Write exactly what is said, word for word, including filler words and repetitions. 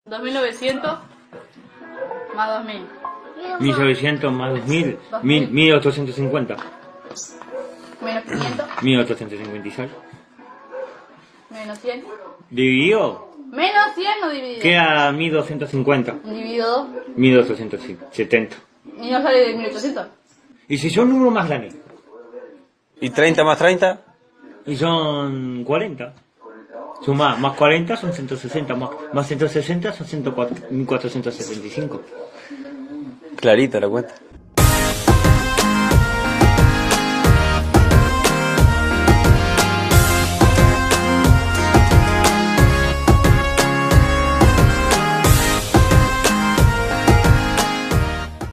dos mil novecientos más dos mil. mil novecientos más dos mil, mil ochocientos cincuenta. Menos quinientos. mil ochocientos cincuenta y seis. Menos cien. Dividido. Menos cien no dividido. Queda mil doscientos cincuenta. Dividido dos. mil ochocientos setenta. Y no sale de mil ochocientos. ¿Y si son uno más grande? ¿Y treinta más treinta? Y son cuarenta. Suma más cuarenta son ciento sesenta, más, más ciento sesenta son mil cuatrocientos setenta y cinco. Clarita la cuenta.